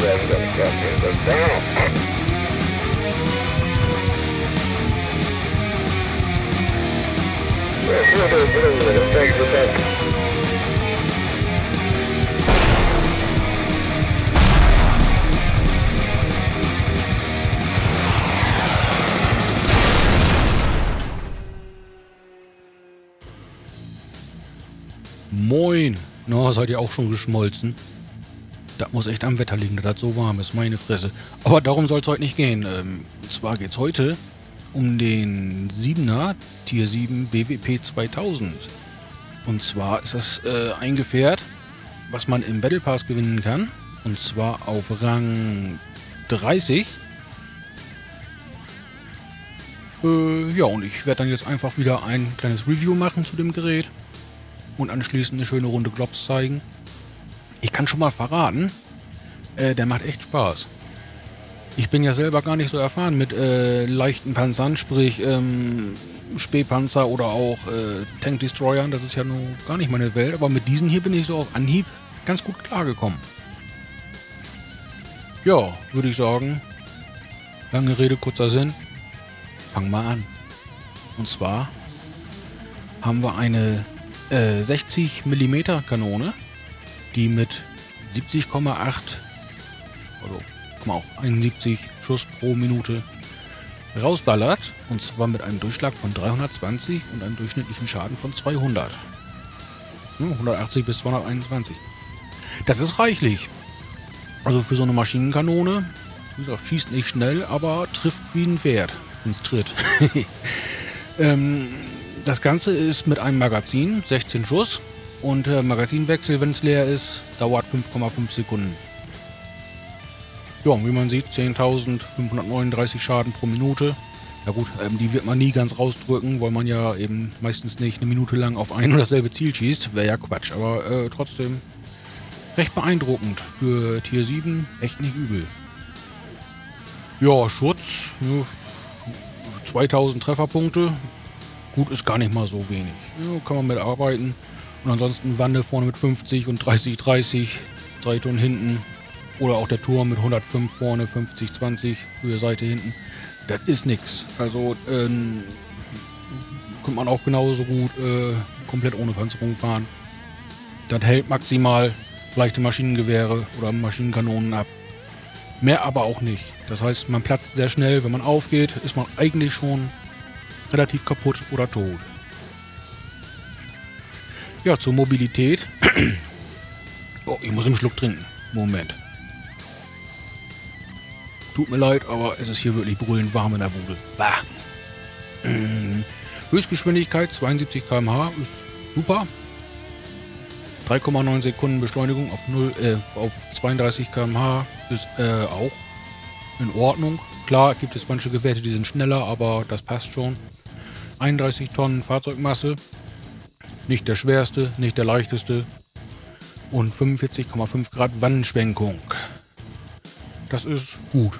Moin! Na, seid ihr auch schon geschmolzen? Das muss echt am Wetter liegen, dass das so warm ist, meine Fresse. Aber darum soll es heute nicht gehen. Und zwar geht es heute um den 7er Tier 7 BWP 2000. Und zwar ist das ein Gefährt, was man im Battle Pass gewinnen kann. Und zwar auf Rang 30. Ja, und ich werde dann jetzt einfach wieder ein kleines Review machen zu dem Gerät. Und anschließend eine schöne Runde Globs zeigen. Ich kann schon mal verraten, der macht echt Spaß. Ich bin ja selber gar nicht so erfahren mit leichten Panzern, sprich Spähpanzer oder auch Tank-Destroyern. Das ist ja nun gar nicht meine Welt, aber mit diesen hier bin ich so auf Anhieb ganz gut klargekommen. Ja, würde ich sagen, lange Rede, kurzer Sinn. Fangen wir an. Und zwar haben wir eine 60 mm Kanone, die mit 70,8, also 71 Schuss pro Minute rausballert, und zwar mit einem Durchschlag von 320 und einem durchschnittlichen Schaden von 200. 180 bis 221. Das ist reichlich. Also für so eine Maschinenkanone, wie gesagt, schießt nicht schnell, aber trifft wie ein Pferd, wenn es tritt. Das Ganze ist mit einem Magazin, 16 Schuss, und Magazinwechsel, wenn es leer ist, dauert 5,5 Sekunden. Ja, wie man sieht, 10.539 Schaden pro Minute. Na gut, die wird man nie ganz rausdrücken, weil man ja eben meistens nicht eine Minute lang auf ein und dasselbe Ziel schießt. Wäre ja Quatsch, aber trotzdem recht beeindruckend. Für Tier 7 echt nicht übel. Ja, Schutz, 2000 Trefferpunkte. Gut, ist gar nicht mal so wenig. Ja, kann man mit arbeiten. Und ansonsten Wande vorne mit 50 und 30, 30, Seite und hinten. Oder auch der Turm mit 105 vorne, 50, 20 für Seite hinten. Das ist nix. Also könnte man auch genauso gut komplett ohne Panzerung fahren. Das hält maximal leichte Maschinengewehre oder Maschinenkanonen ab. Mehr aber auch nicht. Das heißt, man platzt sehr schnell. Wenn man aufgeht, ist man eigentlich schon relativ kaputt oder tot. Ja, zur Mobilität. Oh, ich muss einen Schluck trinken. Moment. Tut mir leid, aber es ist hier wirklich brüllend warm in der Bude. Bah. Höchstgeschwindigkeit 72 km/h ist super. 3,9 Sekunden Beschleunigung auf 32 km/h ist auch in Ordnung. Klar gibt es manche Gewerte, die sind schneller, aber das passt schon. 31 Tonnen Fahrzeugmasse. Nicht der schwerste, nicht der leichteste. Und 45,5 Grad Wannenschwenkung. Das ist gut.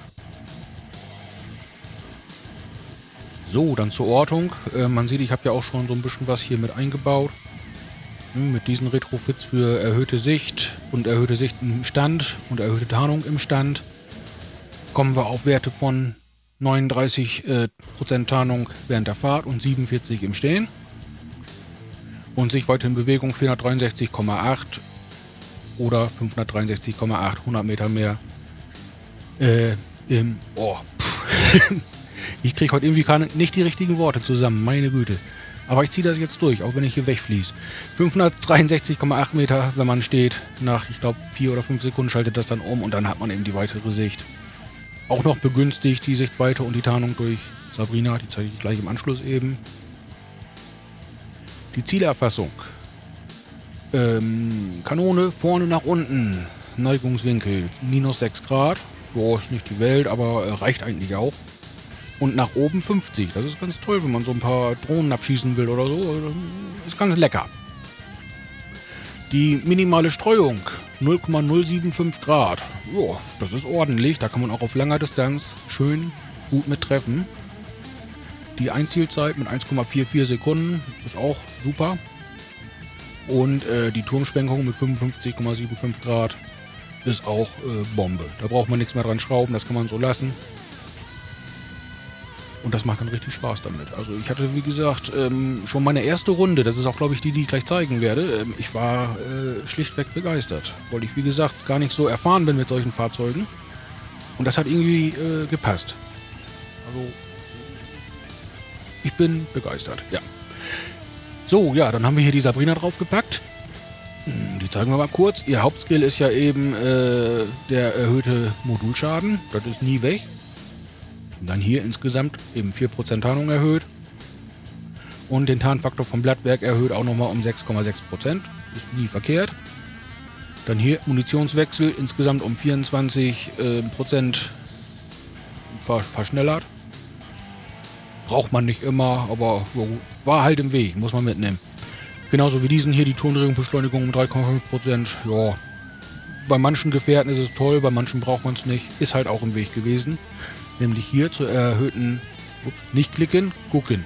So, dann zur Ortung. Man sieht, ich habe ja auch schon so ein bisschen was hier mit eingebaut. Mit diesen Retrofits für erhöhte Sicht und erhöhte Sicht im Stand und erhöhte Tarnung im Stand kommen wir auf Werte von 39% Tarnung während der Fahrt und 47 im Stehen. Und Sichtweite in Bewegung 463,8 oder 563,8, 100 Meter mehr. Ich kriege heute irgendwie nicht die richtigen Worte zusammen, meine Güte. Aber ich ziehe das jetzt durch, auch wenn ich hier wegfließe. 563,8 Meter, wenn man steht. Nach, ich glaube, 4 oder 5 Sekunden schaltet das dann um und dann hat man eben die weitere Sicht. Auch noch begünstigt die Sichtweite und die Tarnung durch Sabrina, die zeige ich gleich im Anschluss eben. Die Zielerfassung. Kanone vorne nach unten. Neigungswinkel -6 Grad. Boah, ist nicht die Welt, aber reicht eigentlich auch. Und nach oben 50. Das ist ganz toll, wenn man so ein paar Drohnen abschießen will oder so. Ist ganz lecker. Die minimale Streuung 0,075 Grad. Jo, das ist ordentlich. Da kann man auch auf langer Distanz schön gut mit treffen. Die Einzielzeit mit 1,44 Sekunden ist auch super. Und die Turmschwenkung mit 55,75 Grad ist auch Bombe. Da braucht man nichts mehr dran schrauben, das kann man so lassen. Und das macht dann richtig Spaß damit. Also ich hatte, wie gesagt, schon meine erste Runde, das ist auch, glaube ich, die ich gleich zeigen werde. Ich war schlichtweg begeistert, weil ich, wie gesagt, gar nicht so erfahren bin mit solchen Fahrzeugen. Und das hat irgendwie gepasst. Also ich bin begeistert, ja. So, ja, dann haben wir hier die Sabrina draufgepackt. Die zeigen wir mal kurz. Ihr Hauptskill ist ja eben der erhöhte Modulschaden. Das ist nie weg. Und dann hier insgesamt eben 4% Tarnung erhöht. Und den Tarnfaktor vom Blattwerk erhöht auch nochmal um 6,6%. Ist nie verkehrt. Dann hier Munitionswechsel insgesamt um 24% verschnellert. Braucht man nicht immer, aber war halt im Weg, muss man mitnehmen. Genauso wie diesen hier, die Tondrehungsbeschleunigung um 3,5%. Ja, bei manchen Gefährten ist es toll, bei manchen braucht man es nicht. Ist halt auch im Weg gewesen. Nämlich hier zur erhöhten, nicht klicken, gucken.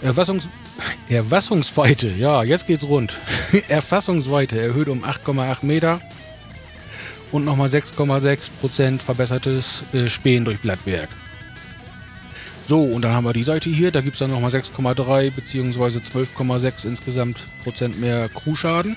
Erfassungsweite, ja, jetzt geht's rund. Erfassungsweite erhöht um 8,8 Meter. Und nochmal 6,6% verbessertes Spähen durch Blattwerk. So, und dann haben wir die Seite hier, da gibt es dann nochmal 6,3 bzw. 12,6 insgesamt Prozent mehr Crewschaden.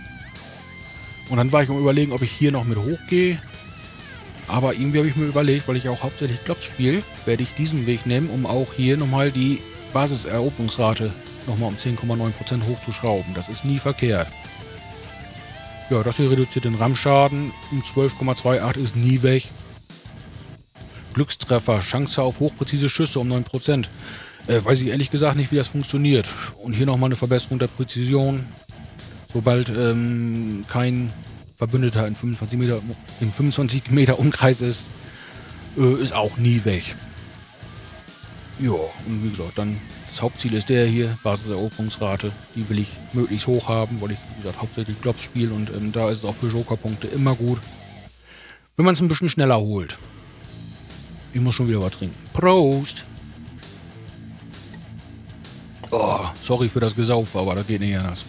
Und dann war ich am Überlegen, ob ich hier noch mit hochgehe. Aber irgendwie habe ich mir überlegt, weil ich auch hauptsächlich Klops spiele, werde ich diesen Weg nehmen, um auch hier nochmal die Basiseroberungsrate nochmal um 10,9% hochzuschrauben. Das ist nie verkehrt. Ja, das hier reduziert den RAM-Schaden um 12,28, ist nie weg. Glückstreffer, Chance auf hochpräzise Schüsse um 9%. Weiß ich ehrlich gesagt nicht, wie das funktioniert. Und hier nochmal eine Verbesserung der Präzision. Sobald kein Verbündeter in 25 Meter Umkreis ist, ist auch nie weg. Ja, und wie gesagt, dann das Hauptziel ist der hier, Basiseroberungsrate. Die will ich möglichst hoch haben, weil ich, wie gesagt, hauptsächlich Klops spiele und da ist es auch für Jokerpunkte immer gut, wenn man es ein bisschen schneller holt. Ich muss schon wieder was trinken. Prost! Oh, sorry für das Gesaufe, aber das geht nicht anders.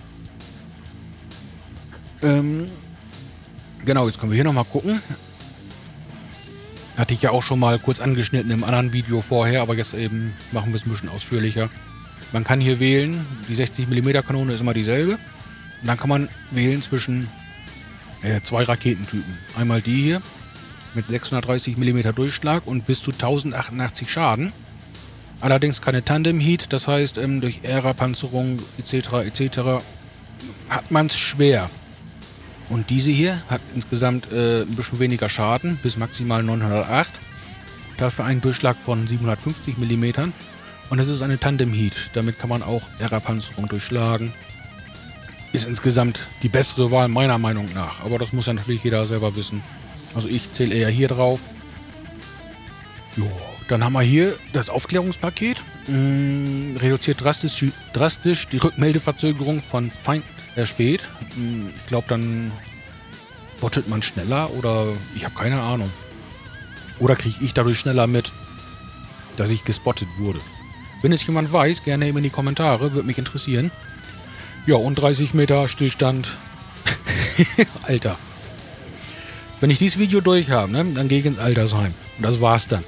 Genau, jetzt können wir hier nochmal gucken. Hatte ich ja auch schon mal kurz angeschnitten im anderen Video vorher, aber jetzt eben machen wir es ein bisschen ausführlicher. Man kann hier wählen, die 60 mm Kanone ist immer dieselbe. Und dann kann man wählen zwischen zwei Raketentypen. Einmal die hier mit 630 mm Durchschlag und bis zu 1088 Schaden. Allerdings keine Tandem-Heat, das heißt, durch Aera-Panzerung etc. hat man es schwer. Und diese hier hat insgesamt ein bisschen weniger Schaden, bis maximal 908. Dafür einen Durchschlag von 750 mm. Und es ist eine Tandem-Heat, damit kann man auch Aera-Panzerung durchschlagen. Ist insgesamt die bessere Wahl meiner Meinung nach, aber das muss ja natürlich jeder selber wissen. Also ich zähle eher hier drauf. Jo, dann haben wir hier das Aufklärungspaket. Reduziert drastisch die Rückmeldeverzögerung von Feind erspäht. Ich glaube, dann bottet man schneller oder ich habe keine Ahnung. Oder kriege ich dadurch schneller mit, dass ich gespottet wurde. Wenn es jemand weiß, gerne eben in die Kommentare, würde mich interessieren. Ja, und 30 Meter Stillstand. Alter. Wenn ich dieses Video durch habe, ne, dann gehe ich ins Altersheim. Und das war's dann.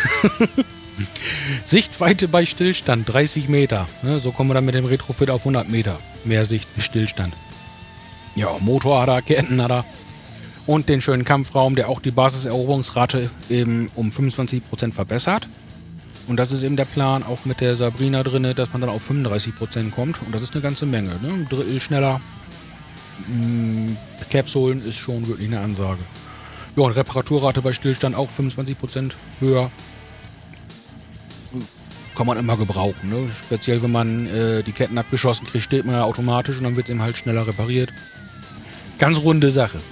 Sichtweite bei Stillstand 30 Meter. Ne, so kommen wir dann mit dem Retrofit auf 100 Meter. Mehr Sicht im Stillstand. Ja, Motor hat er, Ketten hat er. Und den schönen Kampfraum, der auch die Basiseroberungsrate eben um 25% verbessert. Und das ist eben der Plan, auch mit der Sabrina drin, dass man dann auf 35% kommt. Und das ist eine ganze Menge. Ne? Ein Drittel schneller. Caps holen ist schon wirklich eine Ansage. Ja, und Reparaturrate bei Stillstand auch 25% höher. Kann man immer gebrauchen. Ne? Speziell wenn man die Ketten abgeschossen kriegt, steht man ja automatisch und dann wird es eben halt schneller repariert. Ganz runde Sache.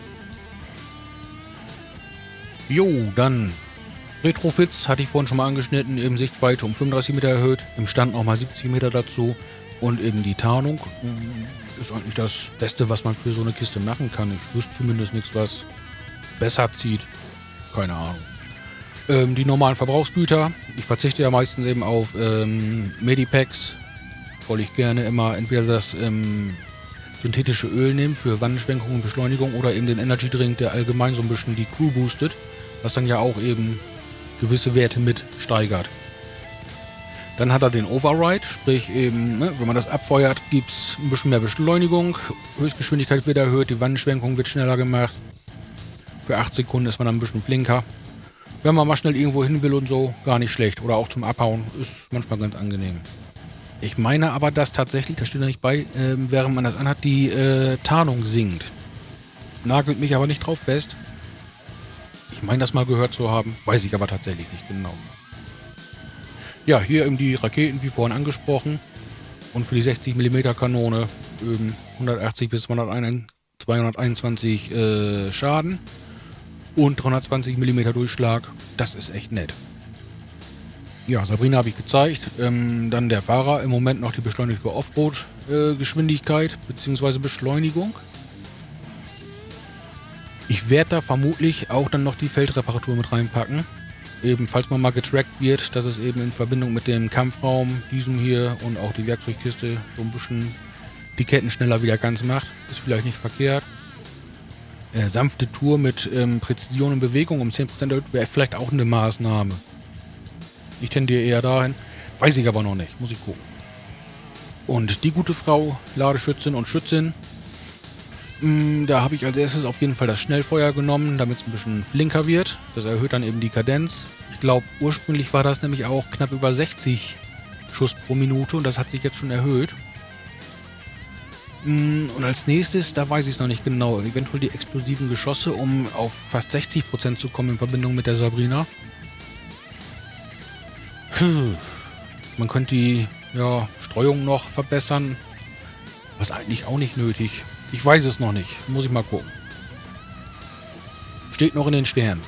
Jo, dann Retrofits hatte ich vorhin schon mal angeschnitten, eben Sichtweite um 35 Meter erhöht, im Stand nochmal 70 Meter dazu und eben die Tarnung ist eigentlich das Beste, was man für so eine Kiste machen kann. Ich wüsste zumindest nichts, was besser zieht. Keine Ahnung. Die normalen Verbrauchsgüter, ich verzichte ja meistens eben auf Medipacks, weil ich gerne immer entweder das synthetische Öl nehmen für Wandenschwenkung und Beschleunigung oder eben den Energy Drink, der allgemein so ein bisschen die Crew boostet, was dann ja auch eben gewisse Werte mit steigert. Dann hat er den Override, sprich eben, ne, wenn man das abfeuert, gibt es ein bisschen mehr Beschleunigung, Höchstgeschwindigkeit wird erhöht, die Wandenschwenkung wird schneller gemacht. Für 8 Sekunden ist man dann ein bisschen flinker. Wenn man mal schnell irgendwo hin will und so, gar nicht schlecht. Oder auch zum Abhauen, ist manchmal ganz angenehm. Ich meine aber, dass tatsächlich, da steht da nicht bei, während man das anhat, die Tarnung sinkt. Nagelt mich aber nicht drauf fest. Ich meine, das mal gehört zu haben, weiß ich aber tatsächlich nicht genau. Ja, hier eben die Raketen, wie vorhin angesprochen. Und für die 60 mm Kanone 180 bis 221 Schaden. Und 320 mm Durchschlag. Das ist echt nett. Ja, Sabrina habe ich gezeigt. Dann der Fahrer. Im Moment noch die beschleunigte Offroad-Geschwindigkeit bzw. Beschleunigung. Ich werde da vermutlich auch dann noch die Feldreparatur mit reinpacken. Eben, falls man mal getrackt wird, dass es eben in Verbindung mit dem Kampfraum, diesem hier und auch die Werkzeugkiste so ein bisschen die Ketten schneller wieder ganz macht. Ist vielleicht nicht verkehrt. Sanfte Tour mit Präzision und Bewegung um 10% erhöht wäre vielleicht auch eine Maßnahme. Ich tendiere eher dahin. Weiß ich aber noch nicht. Muss ich gucken. Und die gute Frau, Ladeschützin und Schützin, da habe ich als erstes auf jeden Fall das Schnellfeuer genommen, damit es ein bisschen flinker wird. Das erhöht dann eben die Kadenz. Ich glaube, ursprünglich war das nämlich auch knapp über 60 Schuss pro Minute und das hat sich jetzt schon erhöht. Und als nächstes, da weiß ich es noch nicht genau, eventuell die explosiven Geschosse, um auf fast 60% zu kommen in Verbindung mit der Sabrina. Man könnte die Streuung noch verbessern, was eigentlich auch nicht nötig. Ich weiß es noch nicht, muss ich mal gucken. Steht noch in den Sternen.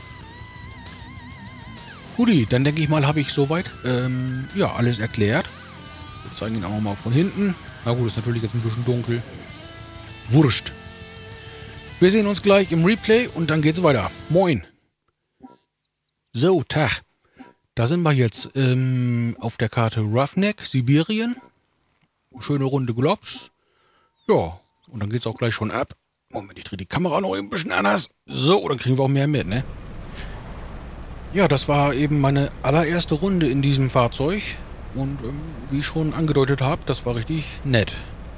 Guti, dann denke ich mal, habe ich soweit alles erklärt. Wir zeigen ihn auch noch mal von hinten. Na gut, ist natürlich jetzt ein bisschen dunkel. Wurscht. Wir sehen uns gleich im Replay und dann geht's weiter. Moin. So, Tag. Da sind wir jetzt auf der Karte Roughneck, Sibirien. Schöne runde Globs. Ja, und dann geht's auch gleich schon ab. Moment, ich drehe die Kamera noch ein bisschen anders. So, dann kriegen wir auch mehr mit, ne? Ja, das war eben meine allererste Runde in diesem Fahrzeug. Und wie ich schon angedeutet habe, das war richtig nett.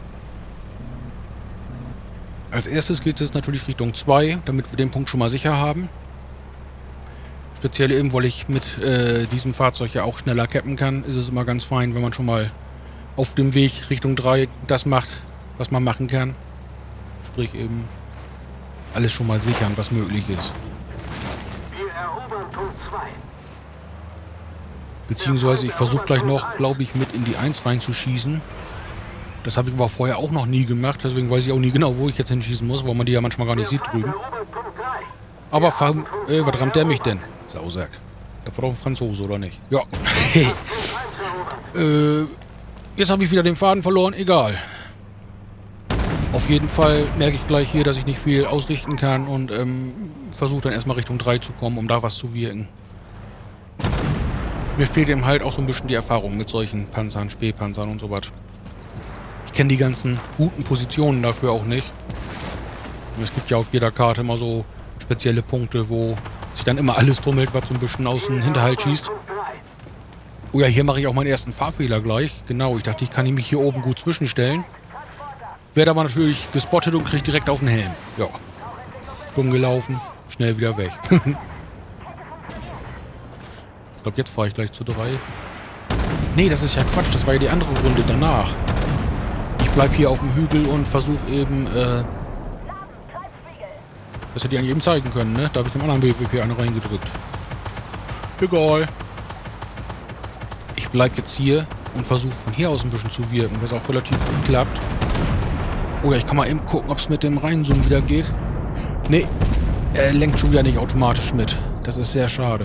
Als erstes geht es natürlich Richtung 2, damit wir den Punkt schon mal sicher haben. Speziell eben, weil ich mit diesem Fahrzeug ja auch schneller cappen kann, ist es immer ganz fein, wenn man schon mal auf dem Weg Richtung 3 das macht, was man machen kann. Sprich eben alles schon mal sichern, was möglich ist. Wir erobern Punkt 2. Beziehungsweise ich versuche gleich noch, glaube ich, mit in die 1 reinzuschießen. Das habe ich aber vorher auch noch nie gemacht, deswegen weiß ich auch nie genau, wo ich jetzt hinschießen muss, weil man die ja manchmal gar nicht sieht drüben. Aber was rammt der mich denn? Sausack. Das war doch ein Franzose, oder nicht? Ja. Jetzt habe ich wieder den Faden verloren, egal. Auf jeden Fall merke ich gleich hier, dass ich nicht viel ausrichten kann und versuche dann erstmal Richtung 3 zu kommen, um da was zu wirken. Mir fehlt eben halt auch so ein bisschen die Erfahrung mit solchen Panzern, Spähpanzern und so was. Ich kenne die ganzen guten Positionen dafür auch nicht. Und es gibt ja auf jeder Karte immer so spezielle Punkte, wo sich dann immer alles tummelt, was so ein bisschen aus dem Hinterhalt schießt. Oh ja, hier mache ich auch meinen ersten Fahrfehler gleich. Genau, ich dachte, ich kann mich hier oben gut zwischenstellen. Werde aber natürlich gespottet und kriege direkt auf den Helm. Ja. Dumm gelaufen, schnell wieder weg. Ich glaube, jetzt fahre ich gleich zu 3. Nee, das ist ja Quatsch. Das war ja die andere Runde danach. Ich bleibe hier auf dem Hügel und versuche eben, das hätte ich eigentlich eben zeigen können, ne? Da habe ich dem anderen BWP eine reingedrückt. Egal. Ich bleibe jetzt hier und versuche von hier aus ein bisschen zu wirken, was auch relativ gut klappt. Oder ich kann mal eben gucken, ob es mit dem Reinzoomen wieder geht. Nee, er lenkt schon wieder nicht automatisch mit. Das ist sehr schade.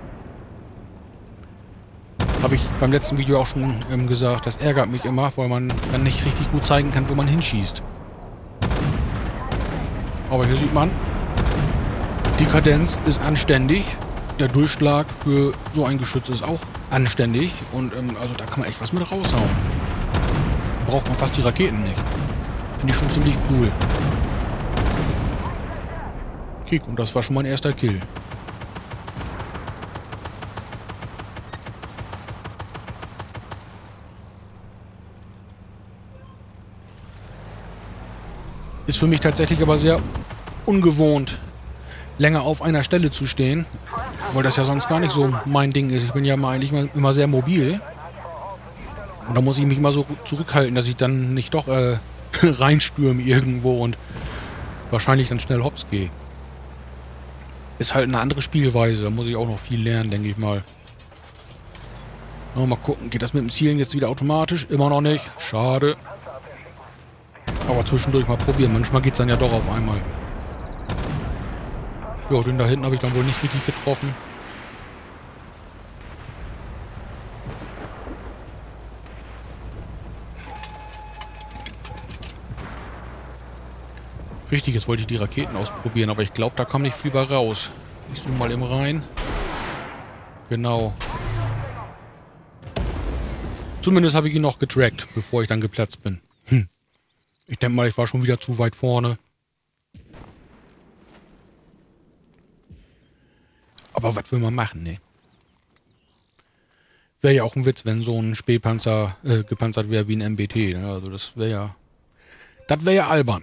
Habe ich beim letzten Video auch schon gesagt, das ärgert mich immer, weil man dann nicht richtig gut zeigen kann, wo man hinschießt. Aber hier sieht man, die Kadenz ist anständig. Der Durchschlag für so ein Geschütz ist auch anständig. Und also da kann man echt was mit raushauen. Dann braucht man fast die Raketen nicht. Finde ich schon ziemlich cool. Kick, und das war schon mein erster Kill. Ist für mich tatsächlich aber sehr ungewohnt, länger auf einer Stelle zu stehen, weil das ja sonst gar nicht so mein Ding ist. Ich bin ja eigentlich immer sehr mobil. Und da muss ich mich mal so zurückhalten, dass ich dann nicht doch reinstürme irgendwo und wahrscheinlich dann schnell hops gehe. Ist halt eine andere Spielweise. Da muss ich auch noch viel lernen, denke ich mal. Mal gucken, geht das mit dem Zielen jetzt wieder automatisch? Immer noch nicht. Schade. Aber zwischendurch mal probieren. Manchmal geht es dann ja doch auf einmal. Ja, den da hinten habe ich dann wohl nicht richtig getroffen. Richtig, jetzt wollte ich die Raketen ausprobieren, aber ich glaube, da kam nicht viel bei raus. Ich zoome mal eben rein. Genau. Zumindest habe ich ihn noch getrackt, bevor ich dann geplatzt bin. Ich denke mal, ich war schon wieder zu weit vorne. Aber was will man machen, ne? Wäre ja auch ein Witz, wenn so ein Spähpanzer gepanzert wäre wie ein MBT. Ne? Also das wäre ja... Das wäre ja albern.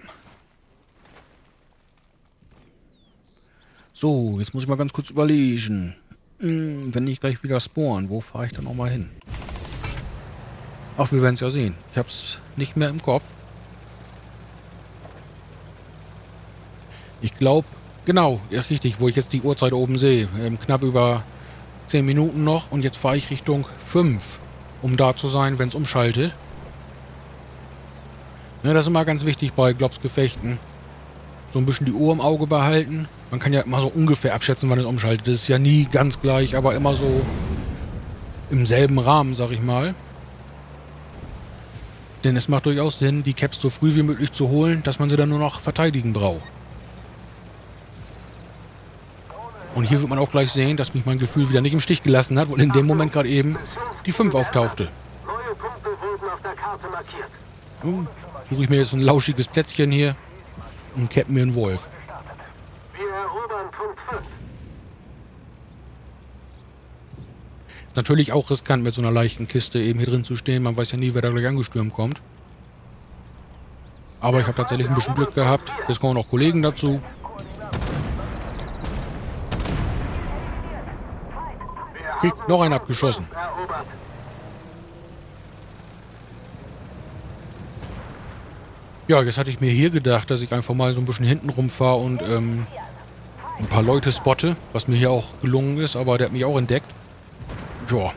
So, jetzt muss ich mal ganz kurz überlegen. Wenn ich gleich wieder spawnen, wo fahre ich dann nochmal hin? Ach, wir werden es ja sehen. Ich habe es nicht mehr im Kopf. Ich glaube, genau, ja, richtig, wo ich jetzt die Uhrzeit oben sehe. Knapp über 10 Minuten noch und jetzt fahre ich Richtung 5, um da zu sein, wenn es umschaltet. Ne, das ist immer ganz wichtig bei Globsgefechten. So ein bisschen die Uhr im Auge behalten. Man kann ja immer so ungefähr abschätzen, wann es umschaltet. Das ist ja nie ganz gleich, aber immer so im selben Rahmen, sag ich mal. Denn es macht durchaus Sinn, die Caps so früh wie möglich zu holen, dass man sie dann nur noch verteidigen braucht. Und hier wird man auch gleich sehen, dass mich mein Gefühl wieder nicht im Stich gelassen hat, weil in dem Moment gerade eben die 5 auftauchte. Neue Punkte wurden auf der Karte markiert. Suche ich mir jetzt ein lauschiges Plätzchen hier und capp mir einen Wolf. Wir erobern Punkt 5. Ist natürlich auch riskant, mit so einer leichten Kiste eben hier drin zu stehen. Man weiß ja nie, wer da gleich angestürmt kommt. Aber ich habe tatsächlich ein bisschen Glück gehabt. Jetzt kommen noch Kollegen dazu. Krieg noch einen abgeschossen. Erobert. Ja, jetzt hatte ich mir hier gedacht, dass ich einfach mal so ein bisschen hinten rumfahre und ein paar Leute spotte, was mir hier auch gelungen ist, aber der hat mich auch entdeckt. Ja.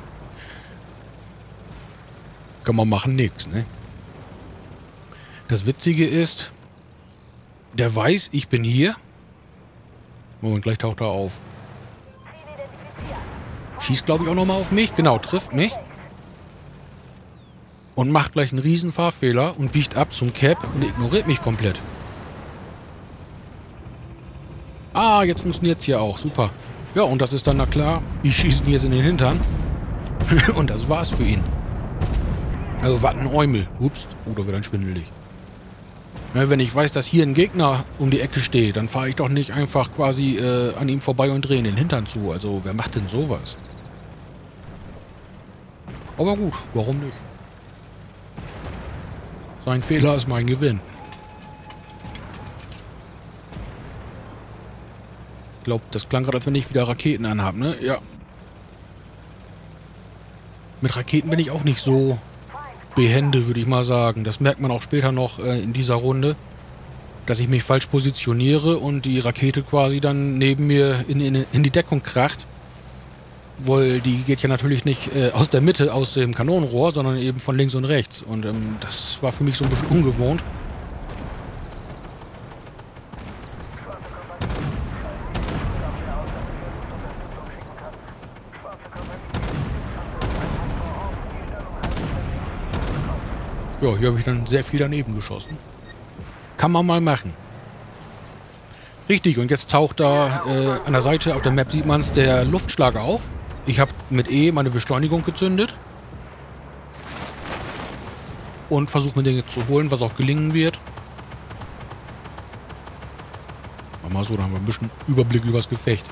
Kann man machen, nix, ne? Das Witzige ist, der weiß, ich bin hier. Moment, gleich taucht er auf. Schießt, glaube ich, auch nochmal auf mich. Genau, trifft mich. Und macht gleich einen riesen Fahrfehler und biegt ab zum Cap und ignoriert mich komplett. Ah, jetzt funktioniert es hier auch. Super. Ja, und das ist dann, na klar, ich schieße ihn jetzt in den Hintern. Und das war's für ihn. Also, was ein Eumel. Ups. Oh, da wird dann schwindelig. Na, wenn ich weiß, dass hier ein Gegner um die Ecke steht, dann fahre ich doch nicht einfach quasi an ihm vorbei und drehe in den Hintern zu. Also, wer macht denn sowas? Aber gut, warum nicht? Sein Fehler ist mein Gewinn. Ich glaube, das klang gerade, als wenn ich wieder Raketen anhabe, ne? Ja. Mit Raketen bin ich auch nicht so behende, würde ich mal sagen. Das merkt man auch später noch in dieser Runde, dass ich mich falsch positioniere und die Rakete quasi dann neben mir in die Deckung kracht. Weil die geht ja natürlich nicht aus der Mitte, aus dem Kanonenrohr, sondern eben von links und rechts. Und das war für mich so ein bisschen ungewohnt. Ja, hier habe ich dann sehr viel daneben geschossen. Kann man mal machen. Richtig, und jetzt taucht da an der Seite auf der Map, sieht man es, der Luftschlag auf. Ich habe mit E meine Beschleunigung gezündet. Und versuche mir Dinge zu holen, was auch gelingen wird. mal so, da haben wir ein bisschen Überblick über das Gefecht.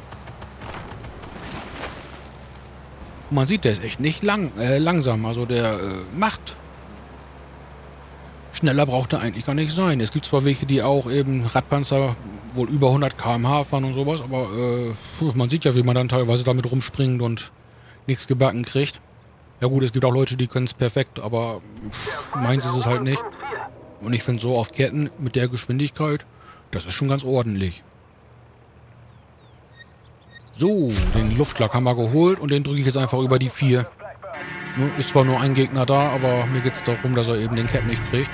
Und man sieht, der ist echt nicht langsam. Also der macht. Schneller braucht er eigentlich gar nicht sein. Es gibt zwar welche, die auch eben Radpanzer wohl über 100 km/h fahren und sowas, aber man sieht ja, wie man dann teilweise damit rumspringt und nichts gebacken kriegt. Ja gut, es gibt auch Leute, die können es perfekt, aber meins ist es halt nicht. Und ich finde so auf Ketten mit der Geschwindigkeit, das ist schon ganz ordentlich. So, den Luftschlag haben wir geholt und den drücke ich jetzt einfach über die 4. Ist zwar nur ein Gegner da, aber mir geht es darum, dass er eben den Cap nicht kriegt.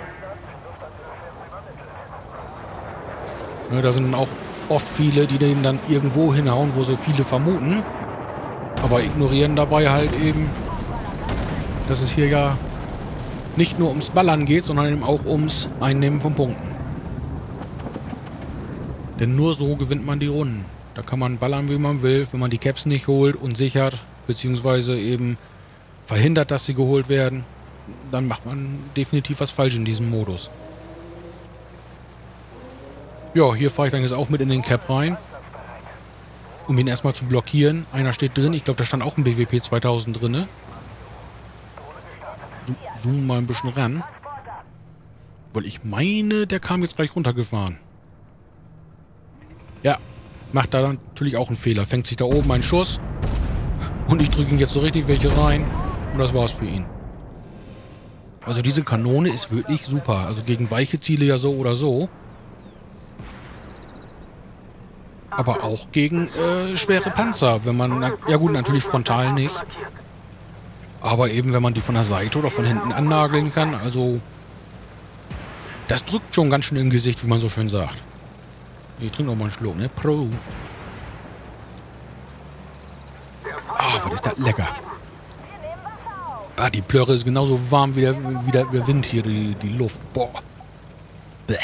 Da sind auch oft viele, die den dann irgendwo hinhauen, wo sie viele vermuten. Aber ignorieren dabei halt eben, dass es hier ja nicht nur ums Ballern geht, sondern eben auch ums Einnehmen von Punkten. Denn nur so gewinnt man die Runden. Da kann man ballern, wie man will, wenn man die Caps nicht holt und sichert, beziehungsweise eben verhindert, dass sie geholt werden, dann macht man definitiv was falsch in diesem Modus. Ja, hier fahre ich dann jetzt auch mit in den Cap rein, um ihn erstmal zu blockieren. Einer steht drin, ich glaube, da stand auch ein BWP 2000 drin. Zoom mal ein bisschen ran. Weil ich meine, der kam jetzt gleich runtergefahren. Ja, macht da natürlich auch einen Fehler. Fängt sich da oben einen Schuss. Und ich drücke ihn jetzt so richtig welche rein. Und das war's für ihn. Also diese Kanone ist wirklich super. Also gegen weiche Ziele ja so oder so. Aber auch gegen schwere Panzer. Wenn man, ja gut, natürlich frontal nicht. Aber eben, wenn man die von der Seite oder von hinten annageln kann. Also das drückt schon ganz schön im Gesicht, wie man so schön sagt. Ich trinke noch mal einen Schluck, ne? Pro. Ah, was ist das lecker. Ah, die Plörre ist genauso warm wie der Wind hier, die Luft. Boah. Bäh.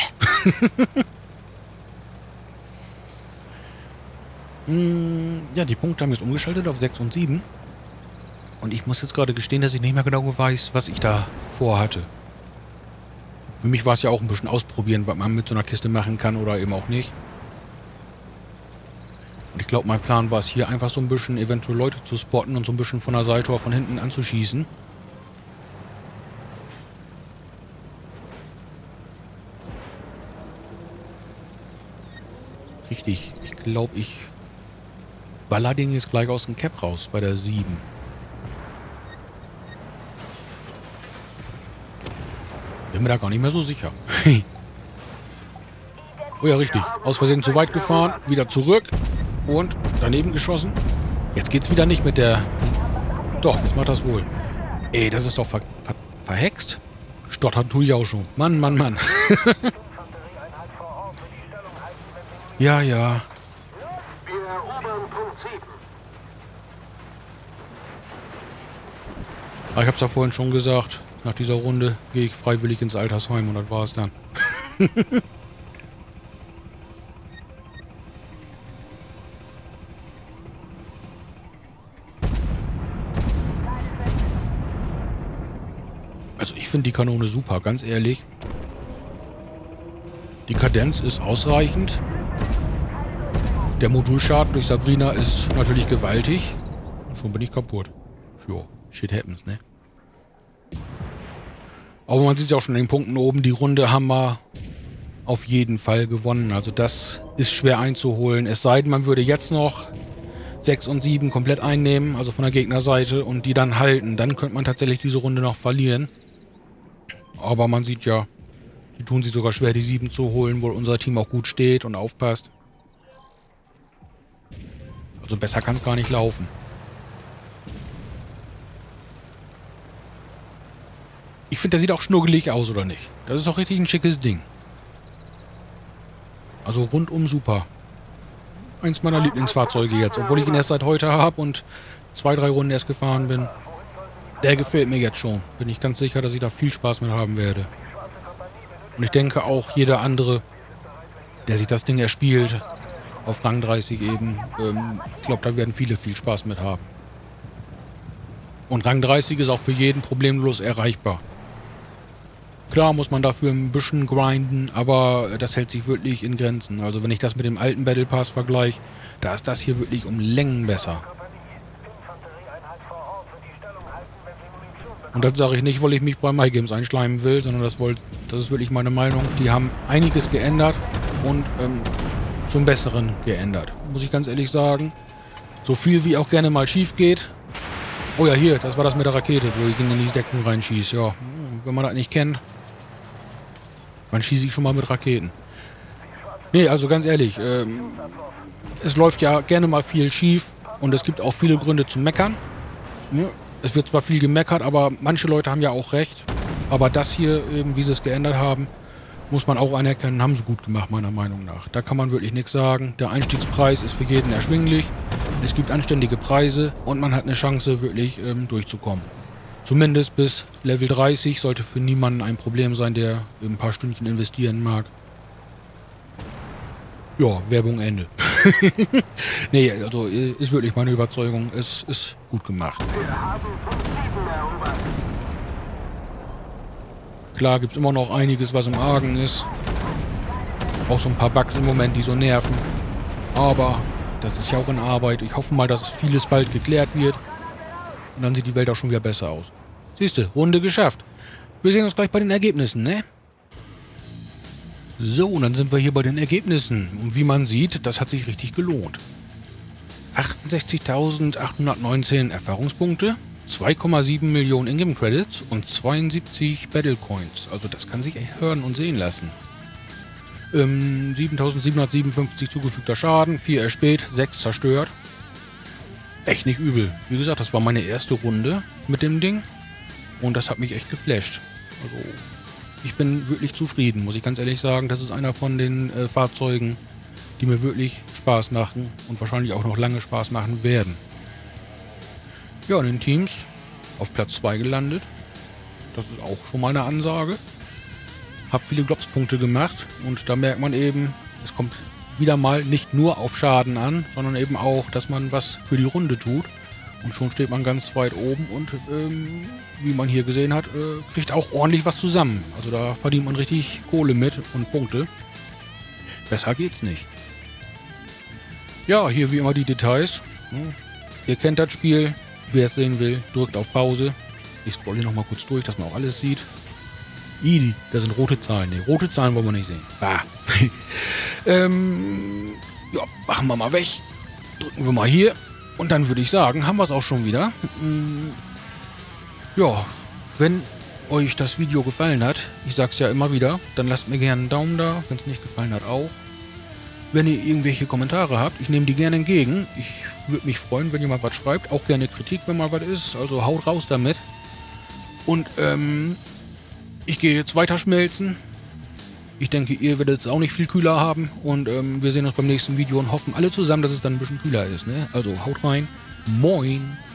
Ja, die Punkte haben jetzt umgeschaltet auf 6 und 7. Und ich muss jetzt gerade gestehen, dass ich nicht mehr genau weiß, was ich da vorhatte. Für mich war es ja auch ein bisschen ausprobieren, was man mit so einer Kiste machen kann oder eben auch nicht. Und ich glaube, mein Plan war es hier einfach so ein bisschen eventuell Leute zu spotten und so ein bisschen von der Seite oder von hinten anzuschießen. Richtig, ich glaube, ich baller den jetzt gleich aus dem Cap raus bei der 7. Bin mir da gar nicht mehr so sicher. Oh ja, richtig. Aus Versehen zu weit gefahren, wieder zurück und daneben geschossen. Jetzt geht's wieder nicht mit der... Doch, jetzt macht das wohl. Ey, das ist doch verhext. Stottern tue ich auch schon. Mann, Mann, Mann. Ja, ja. Wir erobern Punkt 7. Aber ich hab's ja vorhin schon gesagt. Nach dieser Runde gehe ich freiwillig ins Altersheim und das war's dann. Also ich finde die Kanone super, ganz ehrlich. Die Kadenz ist ausreichend. Der Modulschaden durch Sabrina ist natürlich gewaltig. Und schon bin ich kaputt. Jo, shit happens, ne? Aber man sieht ja auch schon in den Punkten oben, die Runde haben wir auf jeden Fall gewonnen. Also das ist schwer einzuholen. Es sei denn, man würde jetzt noch 6 und 7 komplett einnehmen, also von der Gegnerseite, und die dann halten. Dann könnte man tatsächlich diese Runde noch verlieren. Aber man sieht ja, die tun sich sogar schwer, die 7 zu holen, wo unser Team auch gut steht und aufpasst. Also besser kann es gar nicht laufen. Ich finde, der sieht auch schnuggelig aus, oder nicht? Das ist doch richtig ein schickes Ding. Also rundum super. Eins meiner Lieblingsfahrzeuge jetzt, obwohl ich ihn erst seit heute habe und 2, 3 Runden erst gefahren bin. Der gefällt mir jetzt schon. Bin ich ganz sicher, dass ich da viel Spaß mit haben werde. Und ich denke auch jeder andere, der sich das Ding erspielt, auf Rang 30 eben, ich glaube, da werden viele viel Spaß mit haben. Und Rang 30 ist auch für jeden problemlos erreichbar. Klar muss man dafür ein bisschen grinden, aber das hält sich wirklich in Grenzen. Also wenn ich das mit dem alten Battle Pass vergleiche, da ist das hier wirklich um Längen besser. Und das sage ich nicht, weil ich mich bei MyGames einschleimen will, sondern das ist wirklich meine Meinung. Die haben einiges geändert und zum Besseren geändert. Muss ich ganz ehrlich sagen. So viel wie auch gerne mal schief geht. Oh ja, hier, das war das mit der Rakete, wo ich in die Deckung reinschieße. Ja, wenn man das nicht kennt, dann schieße ich schon mal mit Raketen. Nee, also ganz ehrlich, es läuft ja gerne mal viel schief und es gibt auch viele Gründe zum Meckern. Ne? Es wird zwar viel gemeckert, aber manche Leute haben ja auch recht. Aber das hier, wie sie es geändert haben, muss man auch anerkennen, haben sie gut gemacht, meiner Meinung nach. Da kann man wirklich nichts sagen. Der Einstiegspreis ist für jeden erschwinglich. Es gibt anständige Preise und man hat eine Chance, wirklich durchzukommen. Zumindest bis Level 30 sollte für niemanden ein Problem sein, der ein paar Stündchen investieren mag. Ja, Werbung Ende. Nee, also ist wirklich meine Überzeugung. Es ist gut gemacht. Wir haben Punkt 7 erobert. Klar gibt es immer noch einiges, was im Argen ist. Auch so ein paar Bugs im Moment, die so nerven. Aber das ist ja auch in Arbeit. Ich hoffe mal, dass vieles bald geklärt wird. Und dann sieht die Welt auch schon wieder besser aus. Siehste, Runde geschafft. Wir sehen uns gleich bei den Ergebnissen, ne? So, und dann sind wir hier bei den Ergebnissen. Und wie man sieht, das hat sich richtig gelohnt. 68.819 Erfahrungspunkte, 2,7 Millionen Ingame Credits und 72 Battle Coins. Also das kann sich echt hören und sehen lassen. 7.757 zugefügter Schaden, 4 erspäht, 6 zerstört. Echt nicht übel. Wie gesagt, das war meine erste Runde mit dem Ding. Und das hat mich echt geflasht. Also ich bin wirklich zufrieden, muss ich ganz ehrlich sagen. Das ist einer von den Fahrzeugen, die mir wirklich Spaß machen und wahrscheinlich auch noch lange Spaß machen werden. Ja, in den Teams auf Platz 2 gelandet. Das ist auch schon mal eine Ansage. Hab viele Globspunkte gemacht und da merkt man eben, es kommt wieder mal nicht nur auf Schaden an, sondern eben auch, dass man was für die Runde tut. Und schon steht man ganz weit oben und wie man hier gesehen hat, kriegt auch ordentlich was zusammen. Also da verdient man richtig Kohle mit und Punkte. Besser geht's nicht. Ja, hier wie immer die Details. Ihr kennt das Spiel. Wer es sehen will, drückt auf Pause. Ich scrolle hier nochmal kurz durch, dass man auch alles sieht. Das sind rote Zahlen. Ne, rote Zahlen wollen wir nicht sehen. Bah. Ja, machen wir mal weg. Drücken wir mal hier. Und dann würde ich sagen, haben wir es auch schon wieder. Ja, wenn euch das Video gefallen hat, ich sag's ja immer wieder, dann lasst mir gerne einen Daumen da. Wenn es nicht gefallen hat, auch. Wenn ihr irgendwelche Kommentare habt, ich nehme die gerne entgegen. Ich würde mich freuen, wenn ihr mal was schreibt. Auch gerne Kritik, wenn mal was ist. Also haut raus damit. Und ich gehe jetzt weiter schmelzen. Ich denke, ihr werdet es auch nicht viel kühler haben. Und wir sehen uns beim nächsten Video und hoffen alle zusammen, dass es dann ein bisschen kühler ist. Ne? Also haut rein. Moin.